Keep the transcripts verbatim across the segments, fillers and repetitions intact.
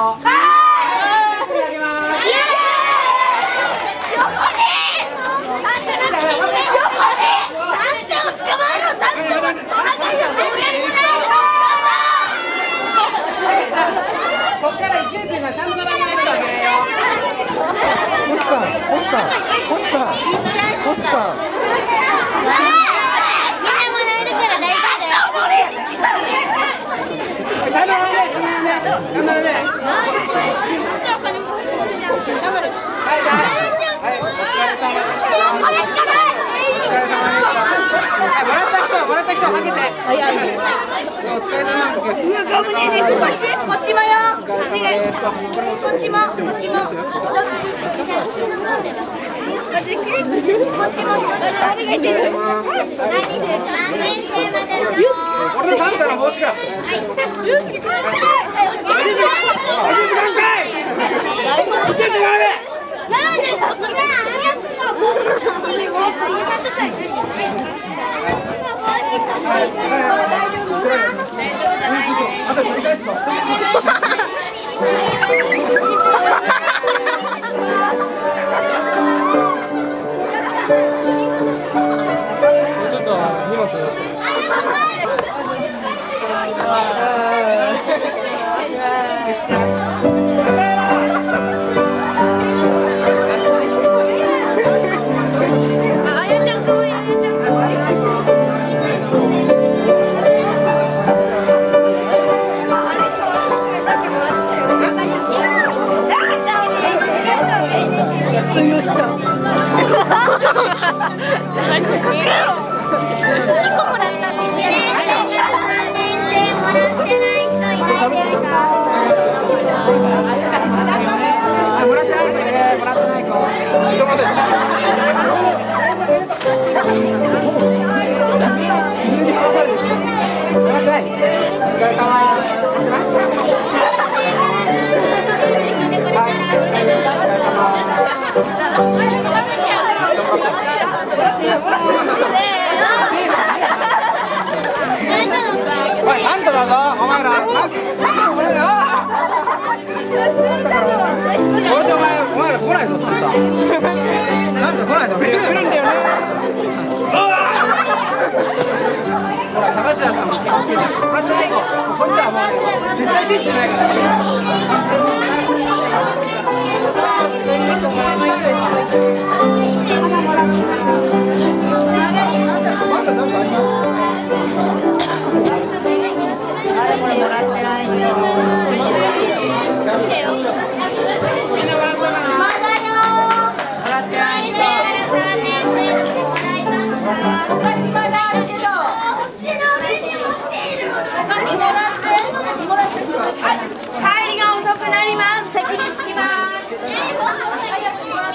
はい。こっから一列今ちゃんと並べない人あげないよ。 星さん、星さん、星さん、星さん。 みんなもらえるから大丈夫だよ。 ちゃんと並んで、ちゃんと並んで、ちゃんと並んで。はい、はい、お疲れ様でした。お疲れ様でした。はい、もらった人、もらった人はけて。はい、はい。お疲れ様です。うわ、ガムね、ね、ここして、こっちもよ。こっちも、こっちも、一つずつ。こっちも一つ。ありがとうございます。これサンタの帽子か。はい。よし、かあと取り返すの。ちょっと荷物。おい、サンタだぞ、お前ら。どうしよう、お前、お前ら来ないぞ、サンタ。なんか来ないぞ、来るんだよね。ほら、高階さんも来てるじゃん。もらってない子。こいつはもう絶対信じてないからね。まだなんかあります？これもらってないの。みんなもらったかな？まだよ。もらってない人。お菓子まだあるけど。こっちの上に持っている。お菓子もらって。もらって。はい。帰りが遅くなります。席に着きます。早くもらって。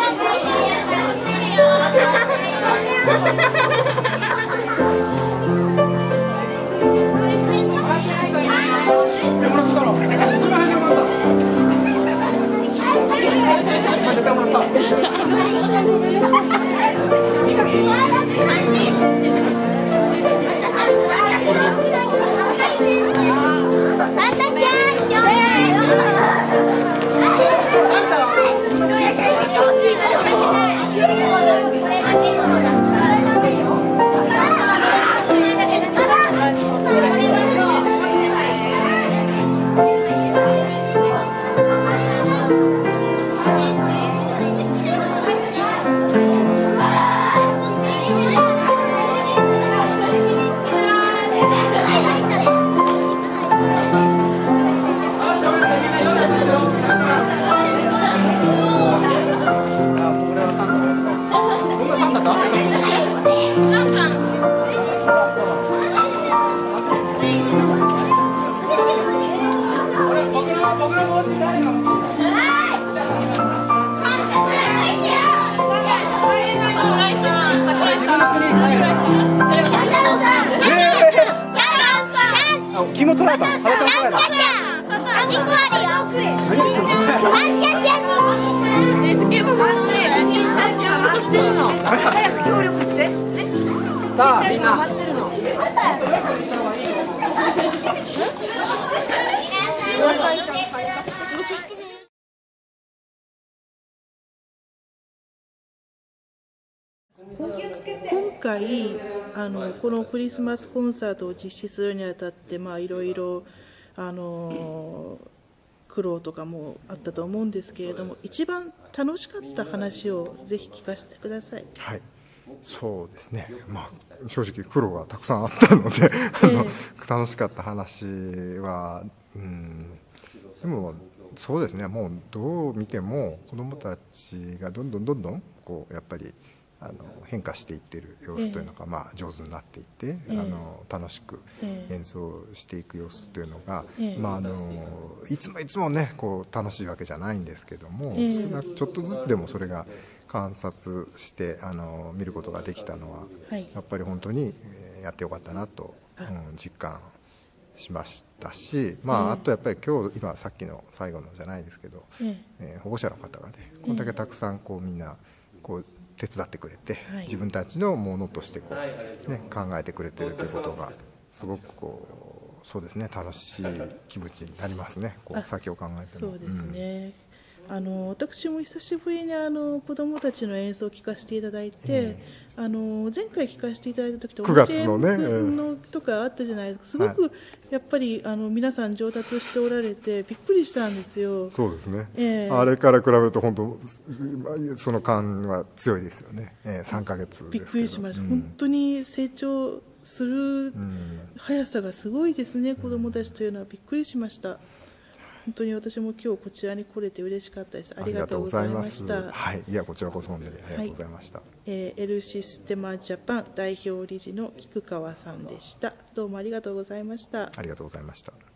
紐取られた。原ちゃん取られた。にこあるよ。早く協力して。さあみんな。 回あのこのクリスマスコンサートを実施するにあたって、まあ、いろいろあの苦労とかもあったと思うんですけれども、一番楽しかった話をぜひ聞かせてください。 はい、そうですね、まあ、正直苦労がたくさんあったので、あの楽しかった話は、うん、でもそうですね、もうどう見ても子どもたちがどんどんどんどんこうやっぱりあの変化していっている様子というのが、まあ、上手になっていって、あの楽しく演奏していく様子というのが、まあ、あのいつもいつもねこう楽しいわけじゃないんですけども、少なくちょっとずつでもそれが観察してあの見ることができたのは、やっぱり本当にやってよかったなと、うん、実感しましたし、まあ、あとやっぱり今日今さっきの最後のじゃないですけど、えー、保護者の方がねこれだけたくさんこうみんなこう手伝ってくれて、はい、自分たちのものとしてこう、ね、考えてくれてるということがすごくこうそうですね楽しい気持ちになりますね、こう先を考えても。 そうですね、うん、あの私も久しぶりにあの子どもたちの演奏を聴かせていただいて、えー、あの前回聴かせていただいた時とくがつのねのとかあったじゃないですか、すごくやっぱりあの皆さん上達しておられてびっくりしたんですよ。 そうですね、 えー、 あれから比べると本当その感は強いですよね、えー、さんかげつですけどびっくりしました、うん、本当に成長する速さがすごいですね、うん、子どもたちというのはびっくりしました。本当に私も今日こちらに来れて嬉しかったです。ありがとうございました。 はい、いやこちらこそ本当にありがとうございました。はい、 えー、L システマジャパン代表理事の菊川さんでした。どうもありがとうございました。 ありがとうございました。